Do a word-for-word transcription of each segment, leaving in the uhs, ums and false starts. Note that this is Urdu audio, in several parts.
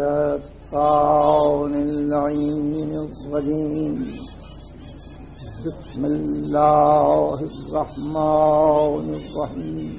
الشيطان اللعين الرجيم بسم الله الرحمن الرحيم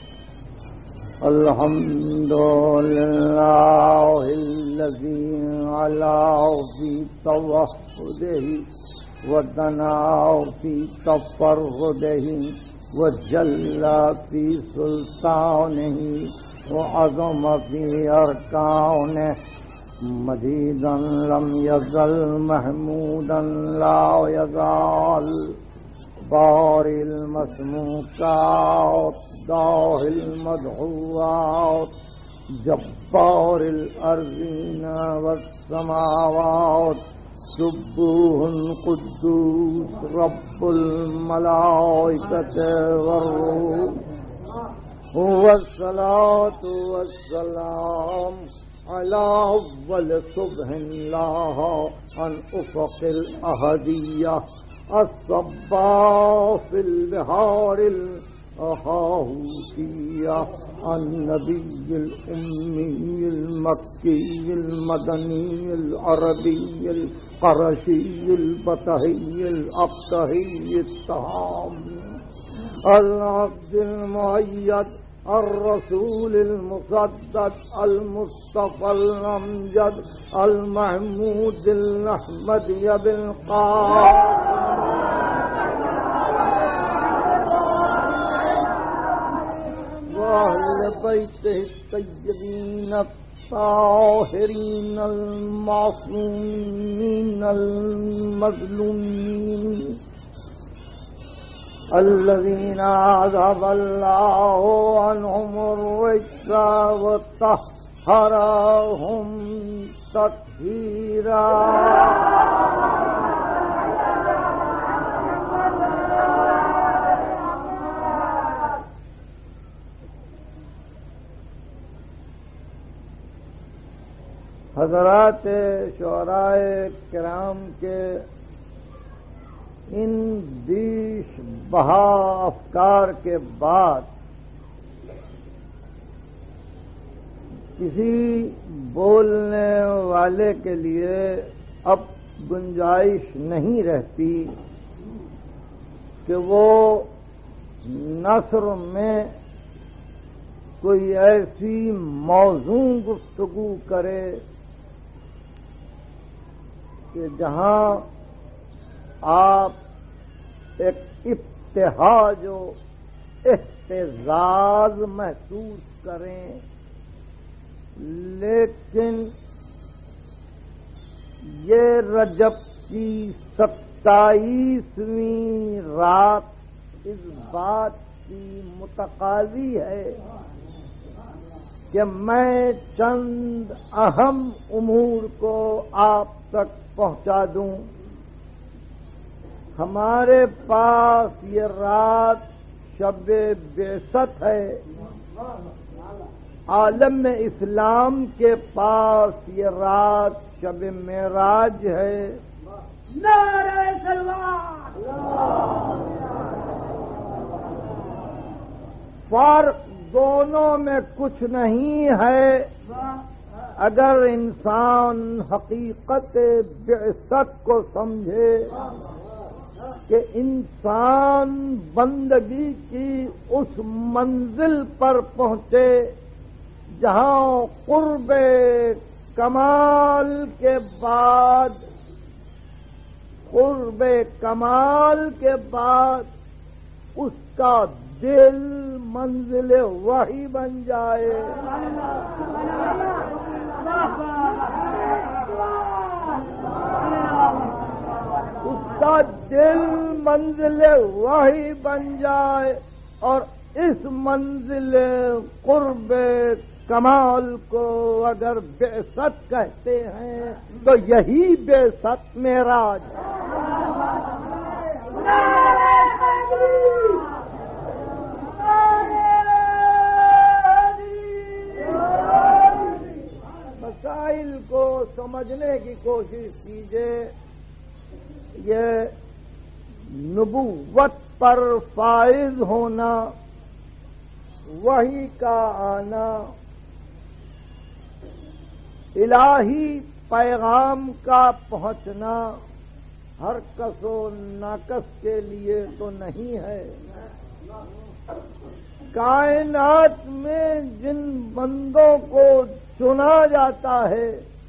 الحمد لله الذي علا في توحده ودنا في تفرده وجل في سلطانه وعظم في أركانه مجيدا لم يزل محمودا لا يزال بارئ المسموكات داهي المدعوات جبار الأرضين والسماوات سبوح قدوس رب الملائكة والروح والصلاة والسلام على أول صبح الله عن أفق الأحدية الصباح في البحار الهاهوتية النبي الأمي المكي المدني العربي القرشي البطحي الأبطحي التام العبد المؤيد الرسول المصدق المصطفى الأمجد المحمود الأحمدي بالقاف وأهل بيته الطيبين الطاهرين المعصومين المظلومين الذين أذهب الله عنهم الرجس وطهرهم تطهيرا حضرات شعراء کرام کے ان بیش بہا افکار کے بعد کسی بولنے والے کے لیے اب گنجائش نہیں رہتی کہ وہ نثر میں کوئی ایسی موضوع گفتگو کرے کہ جہاں آپ ایک ابتہاج و احتجاج محسوس کریں، لیکن یہ رجب کی ستائیسویں رات اس بات کی متقاضی ہے کہ میں چند اہم امور کو آپ تک پہنچا دوں۔ ہمارے پاس یہ رات شب بعثت ہے، عالم اسلام کے پاس یہ رات شب معراج ہے۔ نعرہ تکبیر! فرق دونوں میں کچھ نہیں ہے اگر انسان حقیقت بعثت کو سمجھے کہ انسان بندگی کی اس منزل پر پہنچے جہاں قرب کمال کے بعد قرب کمال کے بعد اس کا دل منزل وحی بن جائے۔ اس کا دل منزل وحی بن جائے اور اس منزل قرب کمال کو اگر بعثت کہتے ہیں تو یہی بعثت معراج ہے۔ مسائل کو سمجھنے کی کوشش کیجیے۔ یہ نبوت پر فائز ہونا، وحی کا آنا، الہی پیغام کا پہنچنا ہر کس و ناکس کے لیے تو نہیں ہے. کائنات میں جن بندوں کو چنا جاتا ہے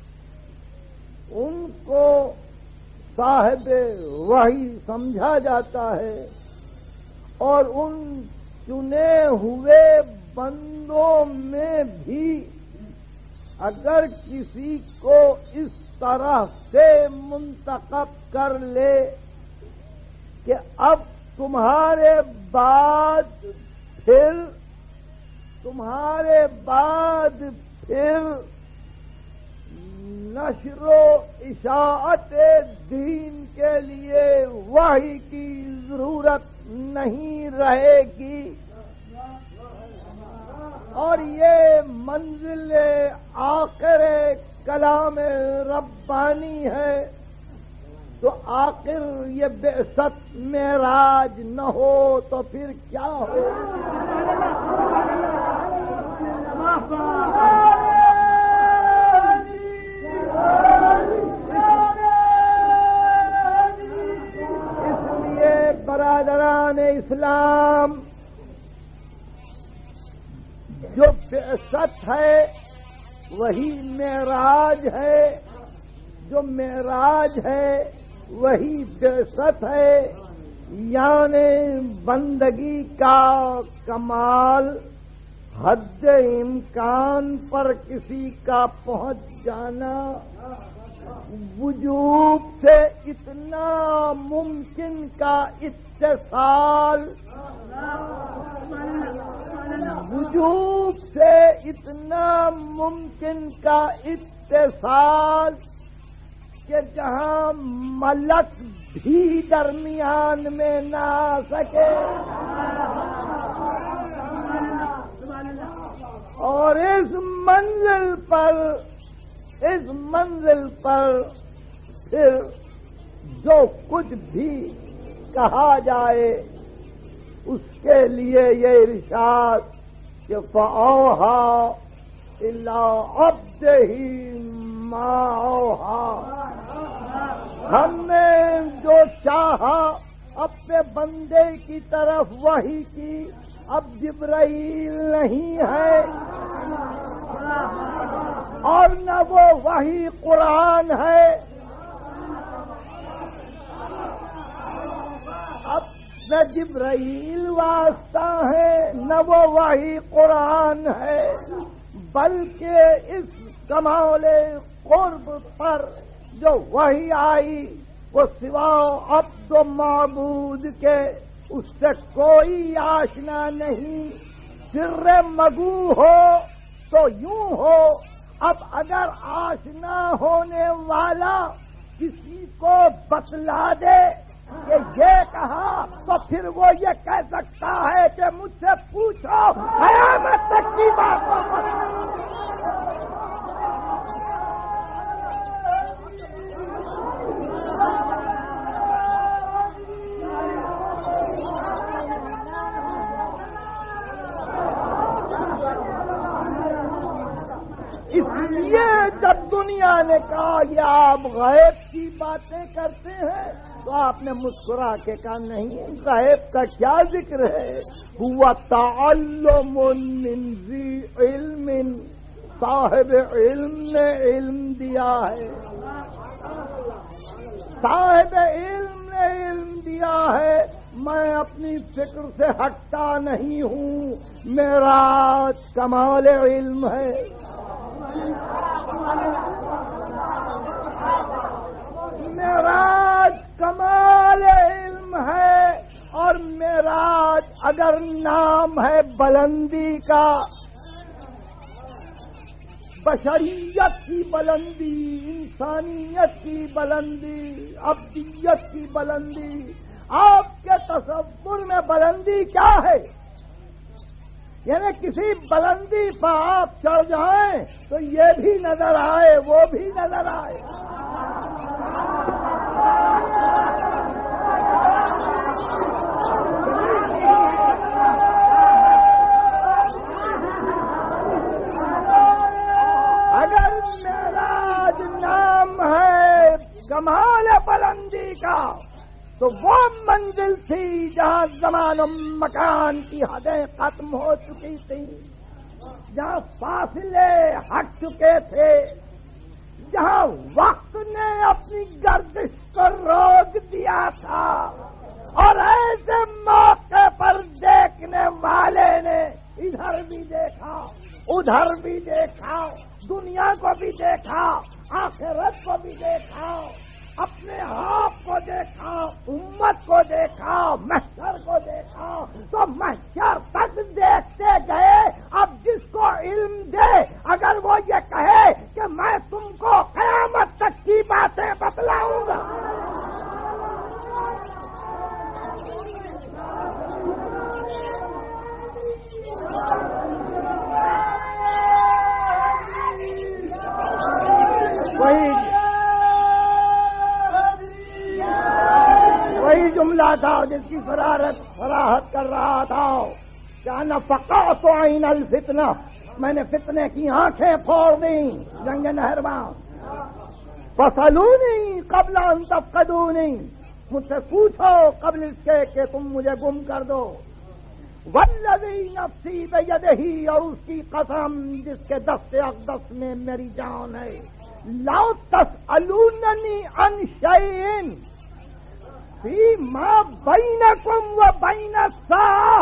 ان کو صاحب وحی سمجھا جاتا ہے، اور ان چنے ہوئے بندوں میں بھی اگر کسی کو اس طرح سے منتخب کر لے کہ اب تمہارے بعد پھر تمہارے بعد پھر نشر و اشاعت دین کے لیے وحی کی ضرورت نہیں رہے گی، اور یہ منزل آخر کلام ربانی ہے، تو آخر یہ بعثت معراج نہ ہو تو پھر کیا ہو؟ اس لیے برادران اسلام، جو بعثت ہے وہی معراج ہے، جو معراج ہے وہی بعثت ہے، یعنی بندگی کا کمال حد امکان پر کسی کا پہنچ جانا، وجوب سے اتنا ممکن کا اتصال، وجوب سے اتنا ممکن کا اتصال کہ جہاں ملک بھی درمیان میں نہ آ سکے، اور اس منزل پر اس منزل پر پھر جو کچھ بھی کہا جائے اس کے لیے یہ ارشاد کہ فَأَوْحَىٰ إِلَىٰ عَبْدِهِ مَا أَوْحَىٰ، ہم نے جو چاہا اپنے بندے کی طرف وحی کی. اب جبرائیل نہیں ہے اور نہ وہ وحی قرآن ہے، اب نہ جبرائیل واسطہ ہے نہ وہ وحی قرآن ہے، بلکہ اس کمال قرب پر جو وحی آئی وہ سوا عبد و معبود کے اس سے کوئی آشنا نہیں. سر مگو ہو تو یوں ہو، اب اگر آشنا ہونے والا کسی کو بتلا دے کہ یہ کہا تو پھر وہ یہ کہہ سکتا ہے کہ مجھ سے پوچھو قیامت تک کی بات. اس لیے جب دنیا نے کہا یہ آپ غیب کی باتیں کرتے ہیں تو آپ نے مسکرا کے کہا نہیں، غیب کا کیا ذکر ہے، ہوا تعلم من ذی علم، صاحب علم نے علم دیا ہے، صاحب علم نے علم دیا ہے. میں اپنی فکر سے ہٹتا نہیں ہوں، میرا کمال علم ہے. معراج کمال علم ہے، اور معراج اگر نام ہے بلندی کا، بشریت کی بلندی، انسانیت کی بلندی، ابدیت کی بلندی، آپ کے تصور میں بلندی کیا ہے؟ یعنی کسی بلندی پر آپ چڑھ جائیں تو یہ بھی نظر آئے وہ بھی نظر آئے. اگر میرا کمال بلندی کا تو وہ منزل تھی جہاں زمان و مکان کی حدیں ختم ہو چکی تھی، جہاں فاصلے ہٹ چکے تھے، جہاں وقت نے اپنی گردش کو روک دیا تھا، اور ایسے موقع پر دیکھنے والے نے ادھر بھی دیکھا ادھر بھی دیکھا، دنیا کو بھی دیکھا، آخرت کو بھی دیکھا، اپنے آپ کو دیکھا، امت کو دیکھا، محشر کو دیکھا، تو محشر تک دیکھتے گئے۔ اب جس کو علم دے اگر وہ یہ کہے کہ میں تم کو قیامت تک کی باتیں بتلاؤں گا، وہی وہی جملہ تھا جس کی فرارت فراہت کر رہا تھا کہ انا فقعت عین الفتنہ، میں نے فتنے کی آنکھیں پھوڑ دیں جنگ نہروان۔ فسألونی قبل ان تفقدونی، مجھ سے پوچھو قبل اس کے کہ تم مجھے گم کر دو۔ والذی نفسی بیدہ، اور اس کی قسم جس کے دست اقدس میں میری جان ہے، لا تسألوننی عن شیء فیما بینکم و بین الساعہ،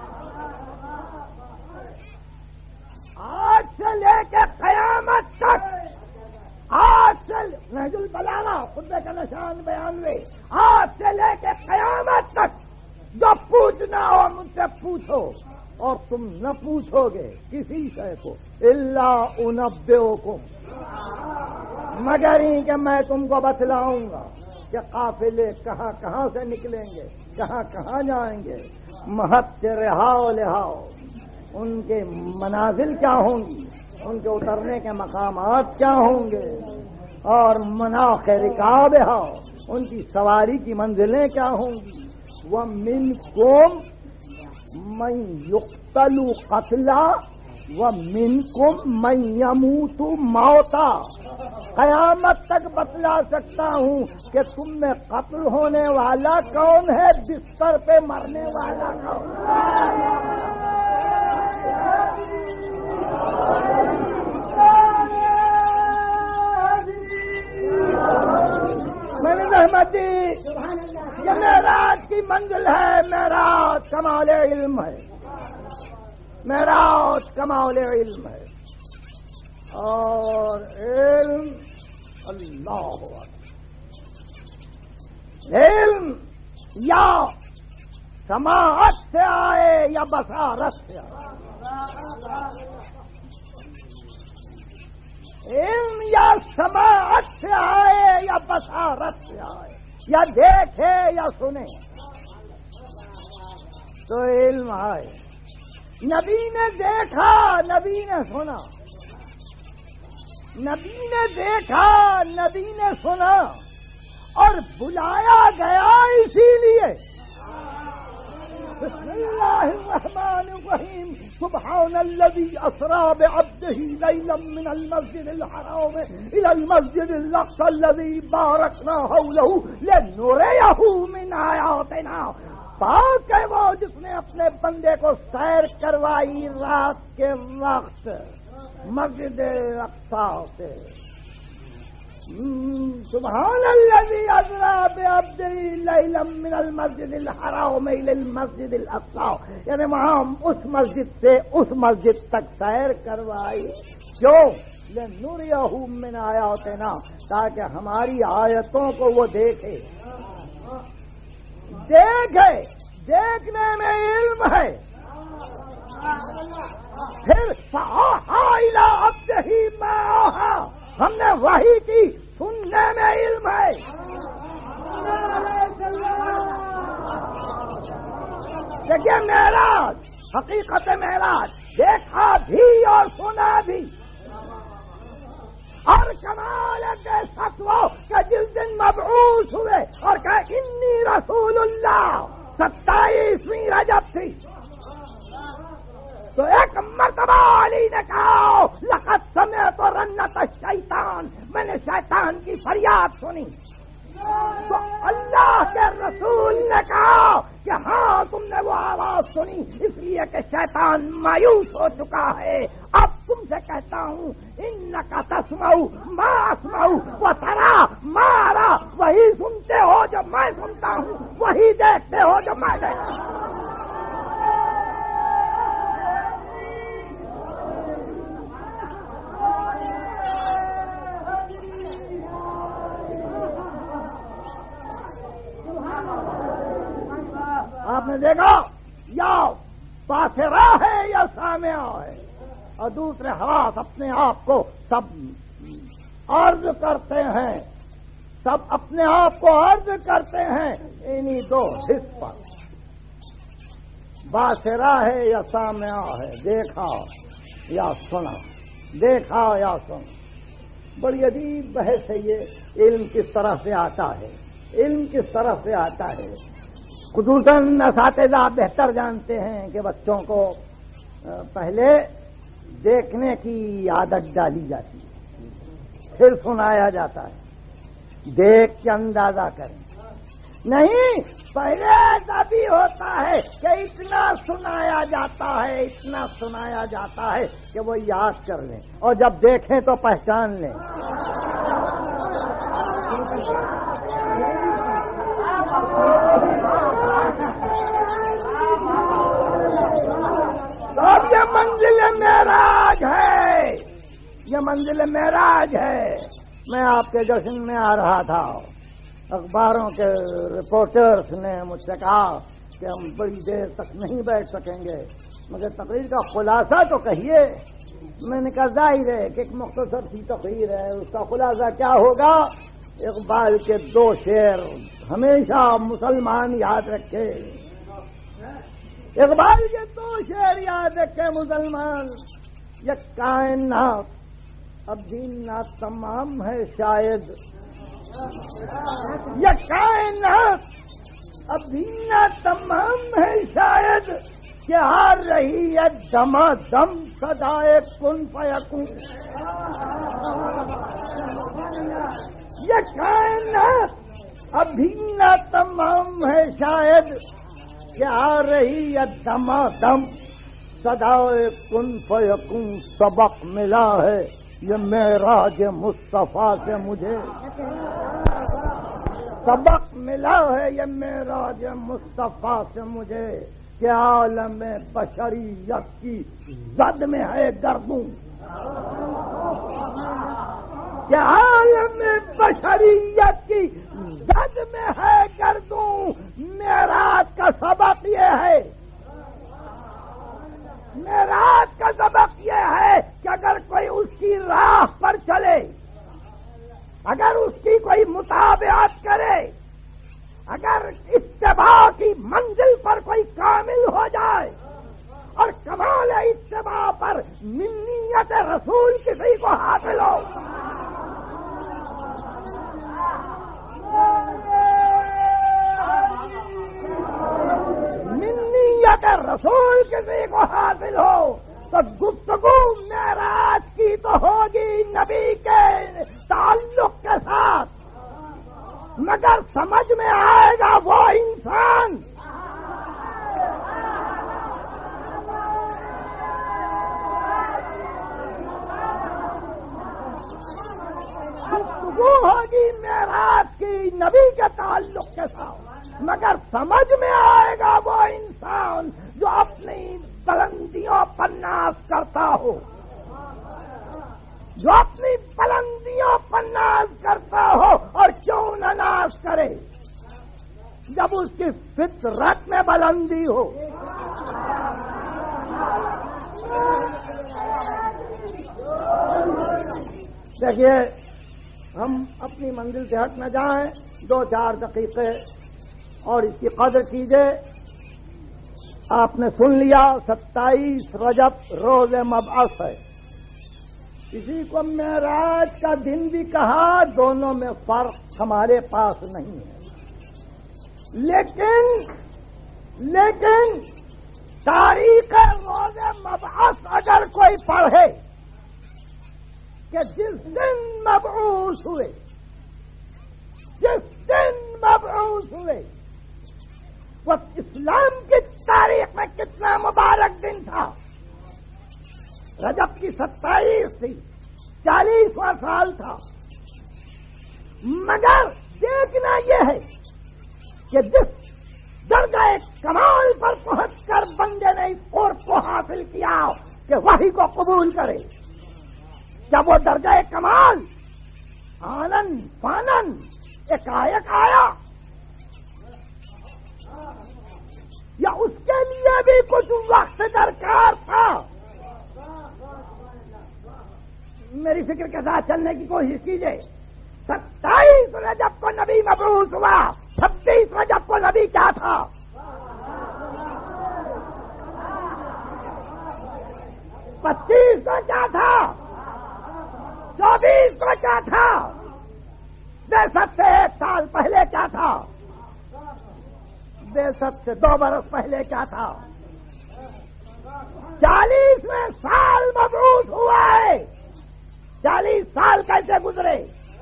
آج سے لے کے قیامت تک، آج سے نہج البلاغہ خطبے کا نشان بیانوے، آج سے لے کے قیامت تک جو پوچھنا ہو مجھ سے پوچھو، اور تم نہ پوچھو گے کسی شے کو الا انبئکم، مگر ہی کہ میں تم کو بتلاؤں گا کہ قافلے کہاں کہاں سے نکلیں گے، کہاں کہاں جائیں گے، مہت سے رہاؤ لہاؤ، ان کے منازل کیا ہوں گی، ان کے اترنے کے مقامات کیا ہوں گے، اور مناخ رکاب ہاؤ، ان کی سواری کی منزلیں کیا ہوں گی۔ وَمِنْكُمْ مَنْ يُقْتَلُ قَتْلًا وَمِنْكُمْ مَنْ يَمُوتُ مَوْتًا، قیامت تک بتلا سکتا ہوں کہ تم میں قتل ہونے والا کون ہے، بستر پہ مرنے والا کون ہے۔ میں نے رحمت دی، یہ معراج کی منزل ہے، معراج کمال علم ہے، معراج کمال علم ہے، اور علم اللہ علم یا سماعت سے آئے یا بصارت سے آئے، علم یا سماعت سے آئے یا بصارت سے آئے، یا دیکھے یا سنے تو علم آئے۔ نبی نے دیکھا، نبی نے سنا، نبی نے دیکھا، نبی نے سنا، اور بلایا گیا اسی لیے۔ بسم اللہ الرحمن الرحیم، سبحان الذی اسری بعبدہ لیلا من المسجد الحرام الی المسجد الاقصی الذی بارکنا حولہ لنریہ من آیاتنا، پاک ہے وہ جس نے اپنے بندے کو سیر کروائی رات کے وقت مسجد اقصی سے۔ سبحان الذی اسری بعبدہ لیلا من المسجد الحرام الی المسجد الاقصی، یعنی وہاں اس مسجد سے اس مسجد تک سیر کروائی، کیوں؟ لنریہ من آیاتنا، تاکہ ہماری آیتوں کو وہ دیکھے۔ دیکھے، دیکھنے میں علم ہے، پھر فأوحیٰ الی عبدہ ما اوحیٰ، ہم نے وحی کی، سننے میں علم ہے۔ دیکھیے معراج، حقیقت معراج، دیکھا بھی اور سنا بھی، اور کمال کے فتویٰ کہ جس دن مبعوث ہوئے اور کہا انی رسول اللہ، ستائیسویں رجب تھی، تو ایک مرتبہ علی نے کہا لقد سمعت رنت الشیطان، میں نے شیطان کی فریاد سنی، تو اللہ کے رسول نے کہا کہ ہاں تم نے وہ آواز سنی اس لیے کہ شیطان مایوس ہو چکا ہے. اب تم سے کہتا ہوں انکا تسمعو ما اسمعو وترا ما ارا، وہی سنتے ہو جو میں سنتا ہوں، وہی دیکھتے ہو جو میں دیکھتا ہوں. آپ نے دیکھا یا باصرہ ہے یا سامعہ ہے، اور دوسرے حواس اپنے آپ کو سب عرض کرتے ہیں، سب اپنے آپ کو عرض کرتے ہیں انہی دو حص پر. باصرہ ہے یا سامعہ ہے، دیکھا یا سنا، دیکھا یا سنا. بڑی عجیب بحث ہے یہ. علم کس طرح سے آتا ہے، علم کس طرح سے آتا ہے. خصوصاً اساتذہ بہتر جانتے ہیں کہ بچوں کو پہلے دیکھنے کی عادت ڈالی جاتی ہے، پھر سنایا جاتا ہے. دیکھ کے اندازہ کریں. نہیں، پہلے ایسا بھی ہوتا ہے کہ اتنا سنایا جاتا ہے، اتنا سنایا جاتا ہے کہ وہ یاد کر لیں، اور جب دیکھیں تو پہچان لیں. اب یہ منزل معراج ہے، یہ منزل معراج ہے. میں آپ کے جشن میں آ رہا تھا، اخباروں کے رپورٹرز نے مجھ سے کہا کہ ہم بڑی دیر تک نہیں بیٹھ سکیں گے، مگر تقریر کا خلاصہ تو کہیے. میں نے کہا ظاہر ہے کہ ایک مختصر سی تقریر ہے، اس کا خلاصہ کیا ہوگا؟ اقبال کے دو شعر ہمیشہ مسلمان یاد رکھے. اقبال کے دو شعر یاد رکھے مسلمان. یہ کائنات اب بھی نہ تمام ہے شاید، یہ کائنات اب بھی نہ تمام ہے شاید، کہ آ رہی ہے دما دم صدائے کن فیکون. یہ کائنات ابھی نہ تمام ہے شاید، کہ آ رہی ہے دما دم صدائے کن فیکون. سبق ملا ہے یہ معراج مصطفیٰ سے مجھے، سبق ملا ہے یہ معراج مصطفیٰ سے مجھے، کہ عالم بشریت کی زد میں ہے گردوں، کہ عالم بشریت کی زد میں ہے گردوں. معراج کا سبق یہ ہے، معراج کا سبق یہ ہے کہ اگر کوئی اس کی راہ پر چلے، اگر اس کی کوئی مطابقت کرے، اگر اتباع کی منزل پر کوئی کامل ہو جائے، اور کمال اتباع پر منیت رسول کسی کو حاصل ہو، منیت رسول کسی کو حاصل ہو، تو گفتگو معراج کی تو ہوگی نبی کے تعلق کے ساتھ، مگر سمجھ میں آئے گا وہ انسان گفتگو ہوگی معراج کی نبی کے تعلق کے ساتھ، مگر سمجھ میں آئے گا وہ انسان جو اپنی بلندیوں پر ناز کرتا ہو، جو اپنی بلندیوں پر ناز کرتا ہو. اور کیوں نہ ناز کرے جب اس کی فطرت میں بلندی ہو. دیکھیے، ہم اپنی منزل سے ہٹ نہ جائیں، دو چار دقیقے اور اس کی قدر کیجئے. آپ نے سن لیا ستائیس رجب روز مبعث ہے. کسی کو معراج کا دن بھی کہا، دونوں میں فرق ہمارے پاس نہیں ہے. لیکن لیکن تاریخ روز مبعث اگر کوئی پڑھے کہ جس دن مبعوث ہوئے، جس دن ہوئے. وہ اسلام کی تاریخ میں کتنا مبارک دن تھا. رجب کی ستائیس تھی، چالیسواں سال تھا. مگر دیکھنا یہ ہے کہ جس درجہ کمال پر پہنچ کر بندے نے اس قرب کو حاصل کیا کہ وحی کو قبول کرے، جب وہ درجہ کمال آنن فانن ایک آیت آیا یا اس کے لیے بھی کچھ وقت درکار تھا. میری فکر کے ساتھ چلنے کی کوشش کیجیے. ستائیس رجب کو نبی مبعوث ہوا، چھبیس رجب کو نبی کیا تھا؟ پچیس کو کیا تھا؟ چوبیس کو کیا تھا؟ بیست سے ایک سال پہلے کیا تھا؟ بیست سے دو برس پہلے کیا تھا؟ چالیسویں سال مبعوث ہوا ہے. چالیس سال کیسے گزرے؟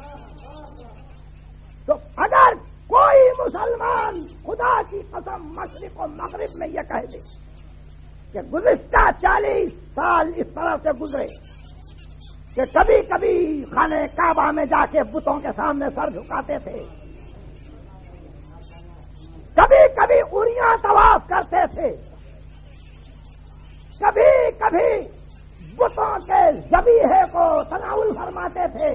تو اگر کوئی مسلمان خدا کی قسم مشرق و مغرب میں یہ کہہ دے کہ گزشتہ چالیس سال اس طرح سے گزرے کہ کبھی کبھی خانہ کعبہ میں جا کے بتوں کے سامنے سر جھکاتے تھے، کبھی کبھی اریاں طواف کرتے تھے، کبھی کبھی بتوں کے ذبیحے کو تناول فرماتے تھے،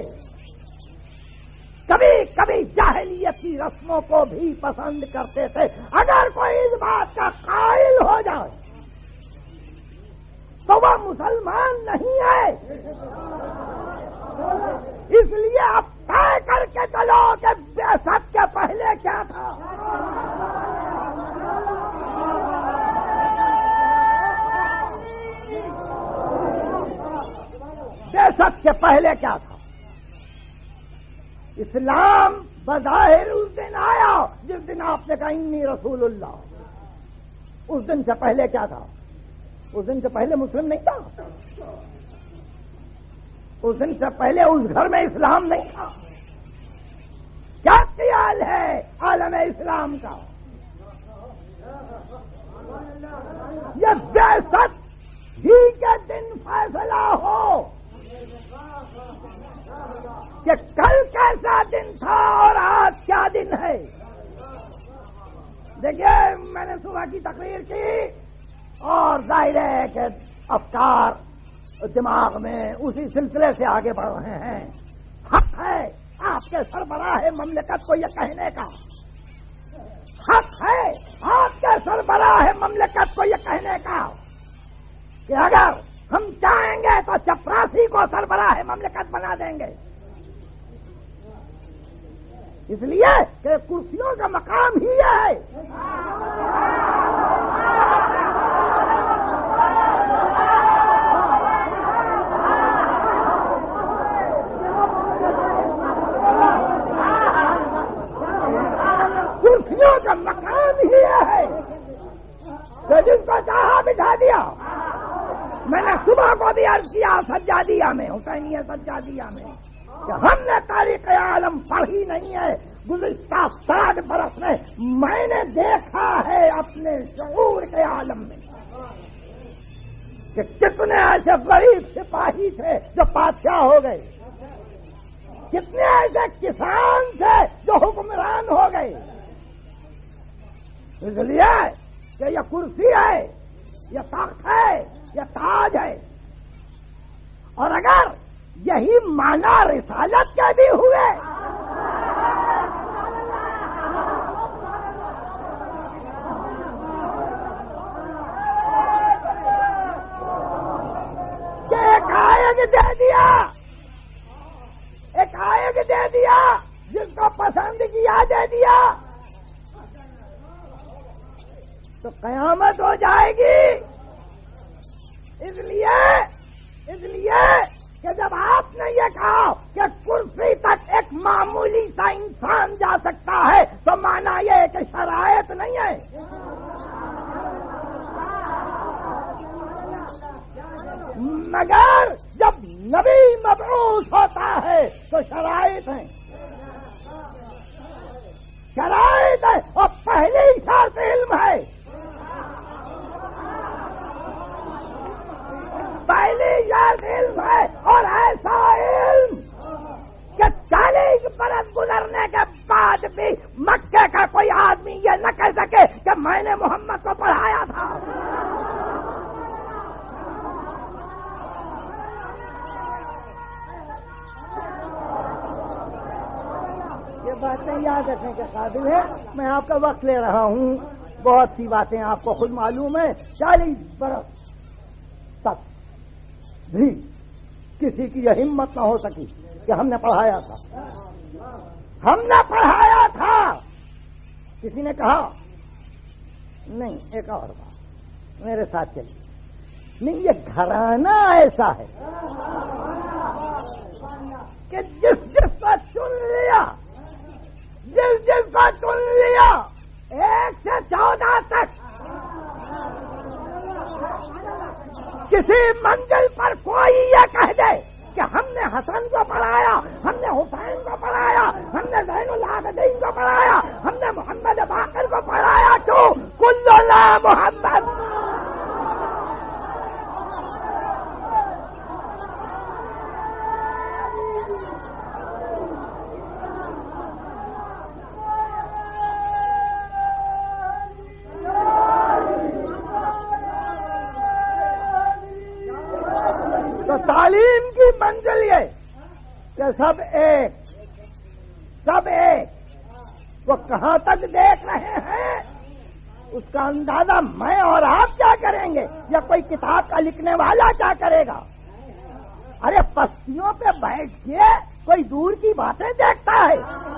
کبھی کبھی جاہلیت کی رسموں کو بھی پسند کرتے تھے، اگر کوئی اس بات کا قائل ہو جائے تو وہ مسلمان نہیں ہے. اس لیے اب طے کر کے چلو کہ بعثت کے پہلے کیا تھا. بعثت کے پہلے کیا تھا؟ اسلام بظاہر اس دن آیا جس دن آپ نے کہا انی رسول اللہ. اس دن سے پہلے کیا تھا؟ اس دن سے پہلے مسلم نہیں تھا. اس دن سے پہلے اس گھر میں اسلام نہیں تھا. کیا خیال ہے عالم اسلام کا؟ یہ بعثت ہی کے دن فیصلہ ہو کہ کل کیسا دن تھا اور آج کیا دن ہے. دیکھیے میں نے صبح کی تقریر کی اور ظاہر ہے کہ افکار دماغ میں اسی سلسلے سے آگے بڑھ رہے ہیں. حق ہے آپ کے سربراہ مملکت کو یہ کہنے کا، حق ہے آپ کے سربراہ مملکت کو یہ کہنے کا کہ اگر ہم چاہیں گے تو چپراسی کو سربراہ مملکت بنا دیں گے. اس لیے کہ کرسیوں کا مقام ہی ہے. کرسیوں کا مقام ہی ہے تو جس کو چاہا بٹھا دیا. میں نے صبح کو بھی عرض کیا سجادیہ میں، حسینیہ سجادیہ میں، کہ ہم نے تاریخ عالم پڑھی نہیں ہے. گزشتہ ساٹھ برس میں میں نے دیکھا ہے اپنے شعور کے عالم میں کہ کتنے ایسے غریب سپاہی تھے جو بادشاہ ہو گئے، کتنے ایسے کسان تھے جو حکمران ہو گئے. اس لیے کہ یہ کرسی ہے، یہ تخت ہے، یہ تاج ہے. اور اگر یہی معنی رسالت کے بھی ہوئے کہ ایک آیت دے دیا، ایک آیت دے دیا جس کو پسند کیا دے دیا تو قیامت ہو جائے گی. اس لیے اس لیے کہ جب آپ نے یہ کہا کہ کرسی تک ایک معمولی سا انسان جا سکتا ہے تو مانا یہ ہے کہ شرائط نہیں ہے. مگر جب نبی مبعوث ہوتا ہے تو شرائط ہیں. شرائط ہے اور پہلی شرط علم ہے. پہلی شرط علم ہے اور ایسا علم کہ چالیس برس گزرنے کے بعد بھی مکے کا کوئی آدمی یہ نہ کہہ سکے کہ میں نے محمد کو پڑھایا تھا. یہ باتیں یاد رکھنے کے قابل ہے. میں آپ کا وقت لے رہا ہوں. بہت سی باتیں آپ کو خود معلوم ہے. چالیس برس تک بھی کسی کی یہ ہمت نہ ہو سکی کہ ہم نے پڑھایا تھا. ہم نے پڑھایا تھا. کسی نے کہا نہیں. ایک اور بات میرے ساتھ چلیے. نہیں، یہ گھرانہ ایسا ہے کہ جس جس کا چن لیا جس جس کا چن لیا ایک سے چودہ تک کسی منزل پر کوئی یہ کہہ دے کہ ہم نے حسن کو پڑھایا، ہم نے حسین کو پڑھایا، ہم نے زین العابدین کو پڑھایا، ہم نے محمد باقر کو پڑھایا. تو کلنا محمد. تعلیم کی منزل یہ کہ سب ایک سب ایک وہ کہاں تک دیکھ رہے ہیں اس کا اندازہ میں اور آپ کیا کریں گے یا کوئی کتاب کا لکھنے والا کیا کرے گا. ارے پستیوں پہ بیٹھ کے کوئی دور کی باتیں دیکھتا ہے.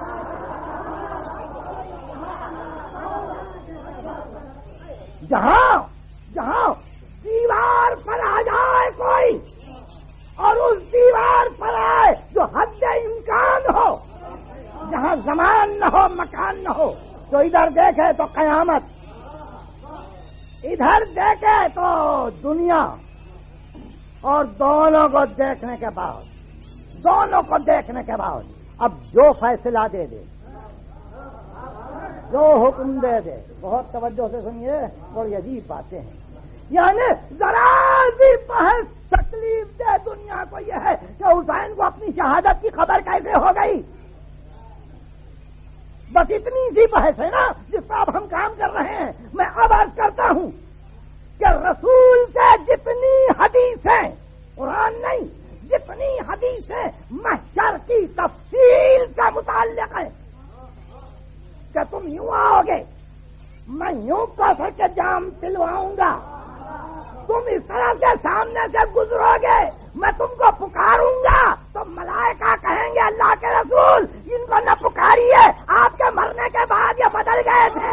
جہاں جہاں دیوار پر آ جائے کوئی اور اس دیوار پر آئے جو حد امکان ہو، جہاں زمان نہ ہو مکان نہ ہو، تو ادھر دیکھے تو قیامت، ادھر دیکھے تو دنیا، اور دونوں کو دیکھنے کے بعد دونوں کو دیکھنے کے بعد اب جو فیصلہ دے دے، جو حکم دے دے. بہت توجہ سے سنیے، بڑی عجیب باتیں ہیں. یعنی ذرا بھی بحث تکلیف دے دنیا کو یہ ہے کہ حسین کو اپنی شہادت کی خبر کیسے ہو گئی. بس اتنی سی بحث ہے نا جس پر اب ہم کام کر رہے ہیں. میں اب عرض کرتا ہوں کہ رسول سے جتنی حدیثیں، قرآن نہیں، جتنی حدیثیں محشر کی تفصیل کا متعلق ہے کہ تم یوں آؤ گے، میں یوں کوثر کے جام پلواؤں گا، تم اس طرح سے سامنے سے گزرو گے، میں تم کو پکاروں گا تو ملائکہ کہیں گے اللہ کے رسول ان کو نہ پکاریے، آپ کے مرنے کے بعد یہ بدل گئے تھے.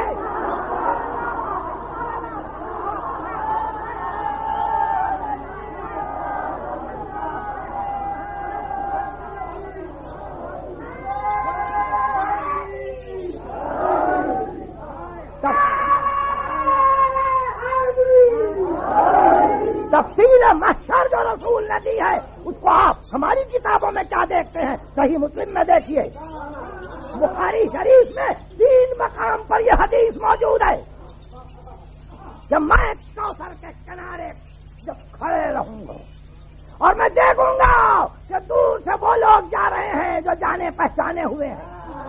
تفصیل محشر جو رسول نے دی ہے اس کو آپ ہماری کتابوں میں کیا دیکھتے ہیں؟ صحیح مسلم میں دیکھیے، بخاری شریف میں تین مقام پر یہ حدیث موجود ہے کہ میں کوثر کے کنارے جب کھڑے رہوں گا اور میں دیکھوں گا کہ دور سے وہ لوگ جا رہے ہیں جو جانے پہچانے ہوئے ہیں،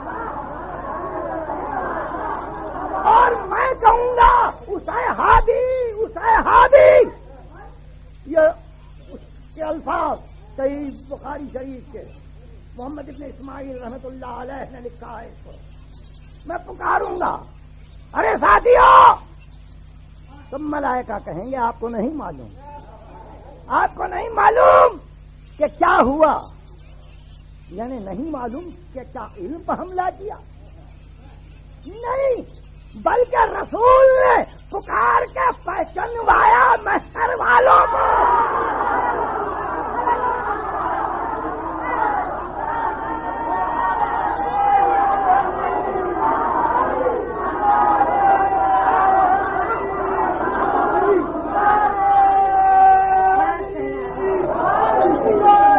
اور میں کہوں گا اسے ہادی اسے ہادی. یہ اس کے الفاظ صحیح بخاری شریف کے محمد ابن اسماعیل رحمت اللہ علیہ نے لکھا ہے. اس کو میں پکاروں گا، ارے ساتھیو، تم ملائکہ کہیں گے آپ کو نہیں معلوم، آپ کو نہیں معلوم کہ کیا ہوا، یعنی نہیں معلوم کہ کیا علم پر حملہ کیا. نہیں، بلکہ رسول نے پکار کے پہچنوایا محشر والوں کو.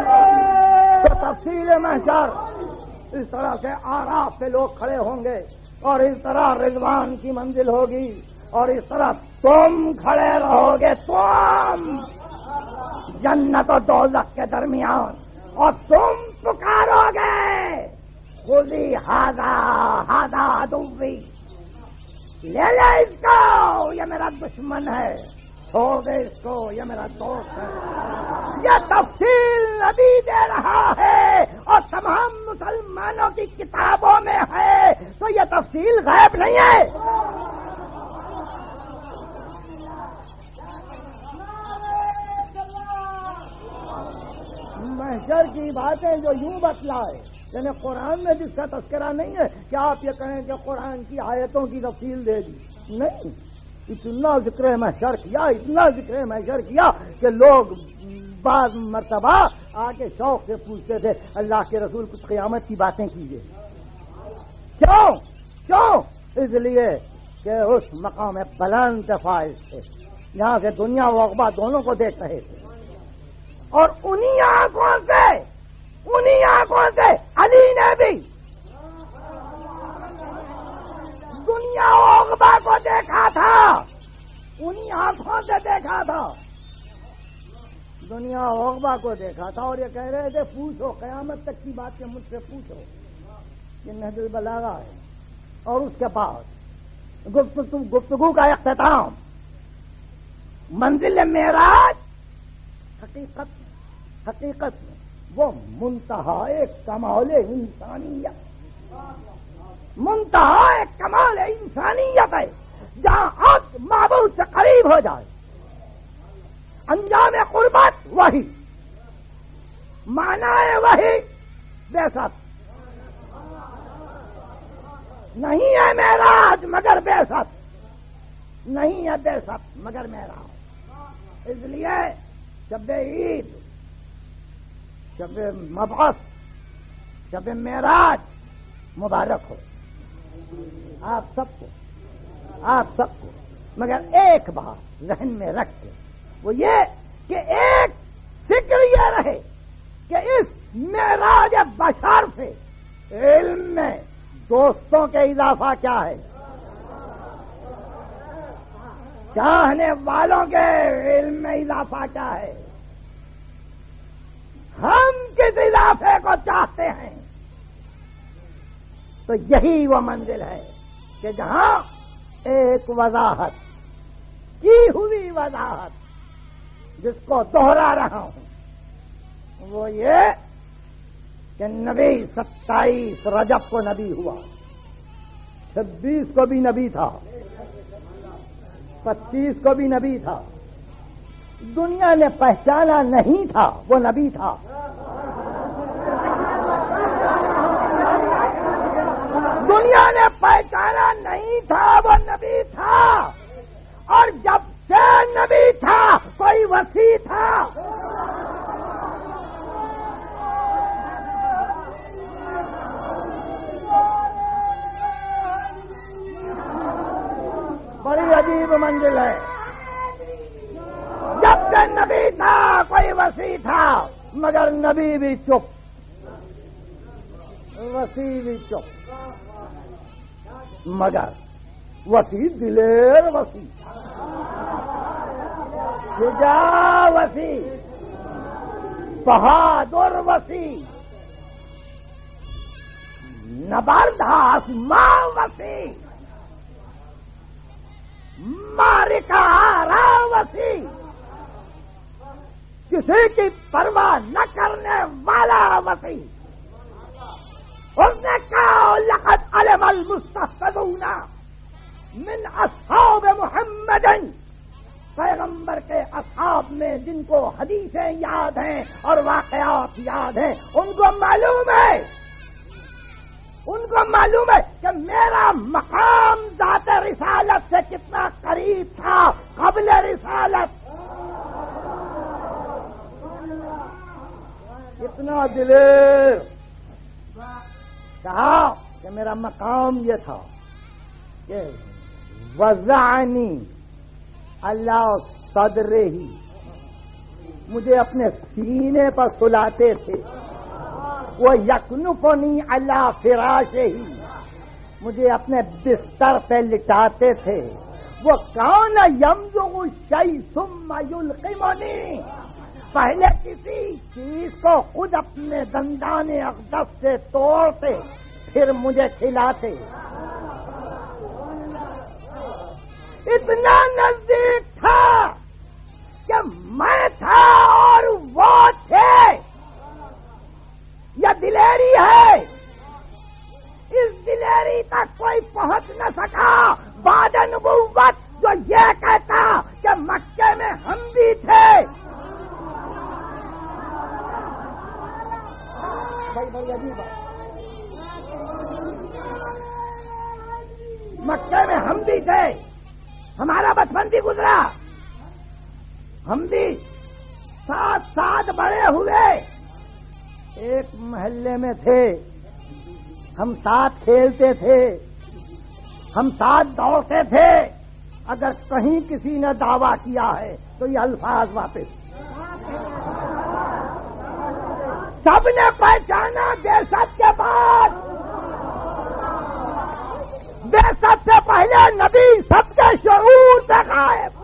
تو تفصیل محشر اس طرح سے آراف سے لوگ کھڑے ہوں گے اور اس طرح رضوان کی منزل ہوگی، اور اس طرح تم کھڑے رہو گے، تم جنت و دوزخ کے درمیان، اور تم پکارو گے خودی ہاذا ہاذا عدوی، لے لے اس کو، یہ میرا دشمن ہے، چھوڑ دے اس کو، یہ میرا دوست ہے۔ یہ تفصیل نبی دے رہا ہے اور تمام مسلمانوں کی کتابوں میں ہے، تو یہ تفصیل غائب نہیں ہے۔ محشر کی باتیں جو یوں بتلائے، یعنی قرآن میں جس کا تذکرہ نہیں ہے کہ آپ یہ کہیں کہ قرآن کی آیتوں کی تفصیل دے دی، نہیں، اتنا ذکر محشر کیا، اتنا ذکر محشر کیا کہ لوگ بعض مرتبہ آ کے شوق سے پوچھتے تھے اللہ کے رسول کچھ قیامت کی باتیں کیجیے، کیوں کیوں اس لیے کہ اس مقام بلند فائز تھے یہاں سے دنیا و عقبہ دونوں کو دیکھ رہے تھے، اور انہی آنکھوں سے انہی آنکھوں سے علی نے بھی دنیا و عقبہ کو دیکھا تھا، انہی آنکھوں سے دیکھا تھا، دنیا و عقبہ کو دیکھا تھا، اور یہ کہہ رہے تھے پوچھو قیامت تک کی باتیں مجھ سے پوچھو، یہ نہج البلاغہ ہے۔ اور اس کے بعد گفتگو گفتگو کا اختتام، منزل معراج حقیقت حقیقت میں وہ منتہا کمال انسانیت، منتہا کمال انسانیت ہے، جہاں عبد معبود سے قریب ہو جائے، انجام قربت وہی، معنی وہی، بے شک نہیں ہے معراج مگر بے شک، نہیں ہے بے شک مگر معراج۔ اس لیے شب عید، شب مبعث، شب معراج مبارک ہو آپ سب کو، آپ سب کو، مگر ایک بات ذہن میں رکھ کے، وہ یہ کہ ایک فکر یہ رہے کہ اس معراج بشر سے علم میں دوستوں کے اضافہ کیا ہے، چاہنے والوں کے علم میں اضافہ کیا ہے، ہم کس اضافے کو چاہتے ہیں، تو یہی وہ منزل ہے کہ جہاں ایک وضاحت کی ہوئی وضاحت جس کو دوہرا رہا ہوں، وہ یہ کہ نبی ستائیس رجب کو نبی ہوا، چھبیس کو بھی نبی تھا، پچیس کو بھی نبی تھا، دنیا نے پہچانا نہیں تھا وہ نبی تھا، دنیا نے پہچانا نہیں تھا وہ نبی تھا، اور جب سے نبی تھا کوئی وسیع تھا، بڑی عجیب منزل ہے، جب سے نبی تھا کوئی وسیع تھا، مگر نبی بھی چپ، وسیع بھی چپ، مگر وسیع دلیر وسیع، شجاع وسیع، بہادر وسیع، نبرد آسمان وسیع، مارکہ آرا وسیع، کسی کی پرواہ نہ کرنے والا وسیع، اس نے کہا لقد علم المستحفظون من اصحاب محمد، پیغمبر کے اصحاب میں جن کو حدیثیں یاد ہیں اور واقعات یاد ہیں، ان کو معلوم ہے ان کو معلوم ہے کہ میرا مقام ذات رسالت سے کتنا قریب تھا قبل رسالت، کتنا دلیر، کہا کہ میرا مقام یہ تھا کہ وضعنی اللہ صدرے ہی، مجھے اپنے سینے پر سلاتے تھے، وہ یکنفنی اللہ فراشے ہی، مجھے اپنے بستر پہ لٹاتے تھے. وہ کون یمزغ الشیء ثم یلقمنی، پہلے کسی چیز کو خود اپنے دندان اقدس سے توڑتے پھر مجھے کھلاتے. اتنا نزدیک تھا کہ میں تھا اور وہ تھے. یہ دلیری ہے، اس دلیری تک کوئی پہنچ نہ سکا بعد نبوت جو یہ کہتا کہ مکے میں ہم بھی تھے. بھائی بڑی عجیب بات، مکے میں ہم بھی تھے، ہمارا بچپن بھی گزرا، ہم بھی ساتھ ساتھ بڑے ہوئے، ایک محلے میں تھے، ہم ساتھ کھیلتے تھے، ہم ساتھ دوڑتے تھے. اگر کہیں کسی نے دعویٰ کیا ہے تو یہ الفاظ واپس. سب نے پہچانا بیست کے بعد، بیست سے پہلے نبی سب کے شعور سے غائب.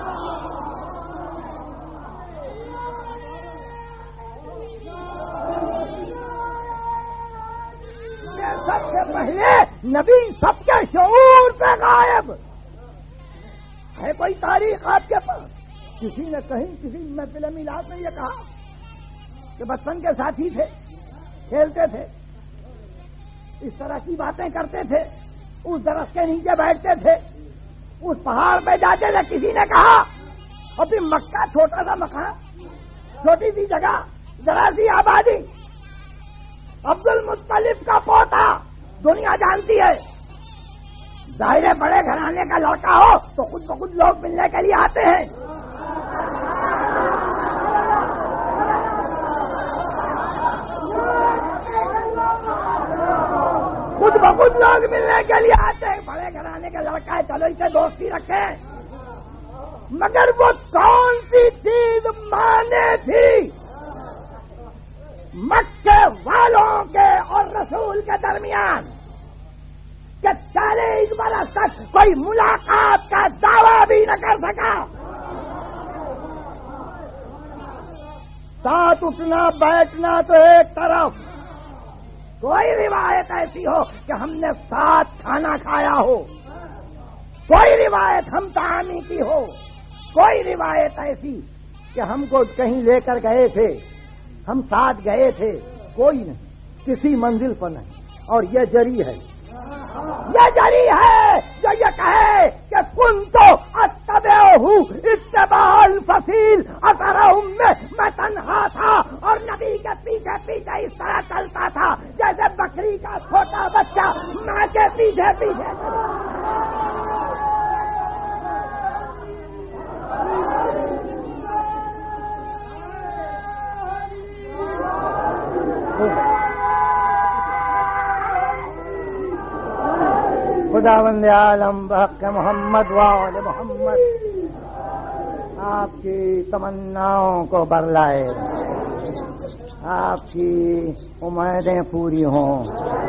سب سے پہلے نبی سب کے شعور سے غائب ہے. کوئی تاریخ آپ کے پاس؟ کسی نے کہیں کسی محفل میلاد میں یہ کہا کہ بچپن کے ساتھی تھے، کھیلتے تھے، اس طرح کی باتیں کرتے تھے، اس درخت کے نیچے بیٹھتے تھے، اس پہاڑ پہ جاتے تھے. کسی نے کہا اور پھر مکہ چھوٹا سا مکان، چھوٹی سی جگہ، ذرا سی آبادی، عبد المطلب کا پوتا، دنیا جانتی ہے. ظاہر بڑے گھرانے کا لڑکا ہو تو خود بخود لوگ ملنے کے لیے آتے ہیں. خود بخود لوگ ملنے کے لیے آتے ہیں. بڑے گھرانے کا لڑکا ہے، چلو اسے دوستی رکھیں. مگر وہ کون سی چیز مانے تھی مکے والوں کے اور رسول کے درمیان کہ چالیس برس تک کوئی ملاقات کا دعویٰ بھی نہ کر سکا. ساتھ اٹھنا بیٹھنا تو ایک طرف، کوئی روایت ایسی ہو کہ ہم نے ساتھ کھانا کھایا ہو، کوئی روایت ہم تعامی کی ہو، کوئی روایت ایسی کہ ہم کو کہیں لے کر گئے تھے، ہم ساتھ گئے تھے، کوئی نہیں، کسی منزل پر نہیں. اور یہ جری ہے، یہ جری ہے جو یہ کہے کہ کن تو اتبعہ اتباع الفصیل اثرہم میں میں تنہا تھا اور نبی کے پیچھے پیچھے اس طرح چلتا تھا جیسے بکری کا چھوٹا بچہ ماں کے پیچھے پیچھے خداوند عالم بحق محمد وآل محمد آپ کی تمناؤں کو برلائے، آپ کی امیدیں پوری ہوں،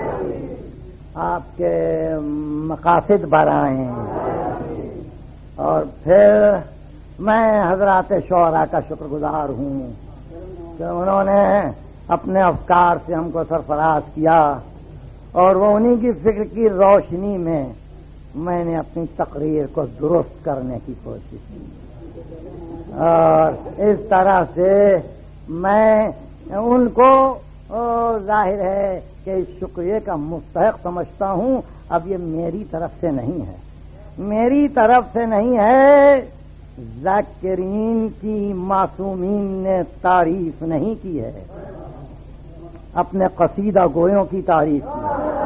آپ کے مقاصد برآئیں. اور پھر میں حضرات شعراء کا شکر گزار ہوں کہ انہوں نے اپنے افکار سے ہم کو سرفراز کیا، اور وہ انہی کی فکر کی روشنی میں میں نے اپنی تقریر کو درست کرنے کی کوشش کی. اور اس طرح سے میں ان کو ظاہر ہے کہ اس شکریہ کا مستحق سمجھتا ہوں. اب یہ میری طرف سے نہیں ہے، میری طرف سے نہیں ہے، ذاکرین کی معصومین نے تعریف نہیں کی ہے، اپنے قصیدہ گویوں کی تعریف کی،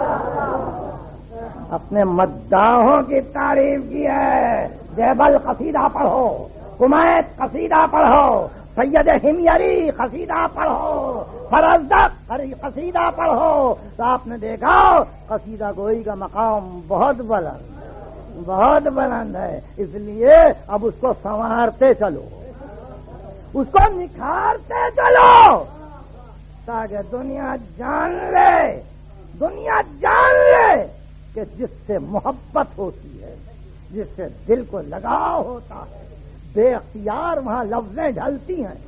اپنے مداحوں کی تعریف کی ہے. جبل قصیدہ پڑھو، کمیت قصیدہ پڑھو، سید ہمیری قصیدہ پڑھو، فرزدق قصیدہ پڑھو، تو آپ نے دیکھا قصیدہ گوئی کا مقام بہت بلند بہت بلند ہے. اس لیے اب اس کو سنوارتے چلو، اس کو نکھارتے چلو، تاکہ دنیا جان لے، دنیا جان لے کہ جس سے محبت ہوتی ہے، جس سے دل کو لگاؤ ہوتا ہے، بے اختیار وہاں لفظیں ڈھلتی ہیں،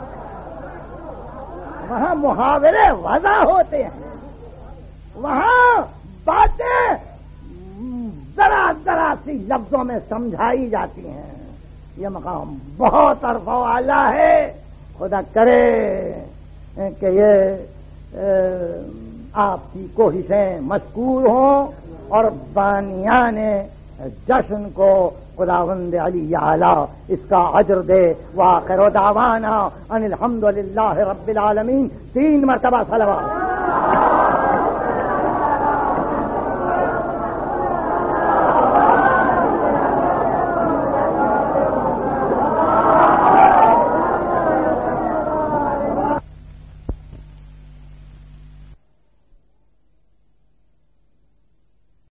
وہاں محاورے وضع ہوتے ہیں، وہاں باتیں ذرا ذرا سی لفظوں میں سمجھائی جاتی ہیں۔ یہ مقام بہت عرفہ والا ہے، خدا کرے کہ یہ آپ کی کوششیں مشکور ہوں اور بانیان جشن کو خداوند علی اعلیٰ اس کا اجر دے۔ وآخر دعوانا ان الحمد للہ رب العالمین۔ تین مرتبہ صلوات۔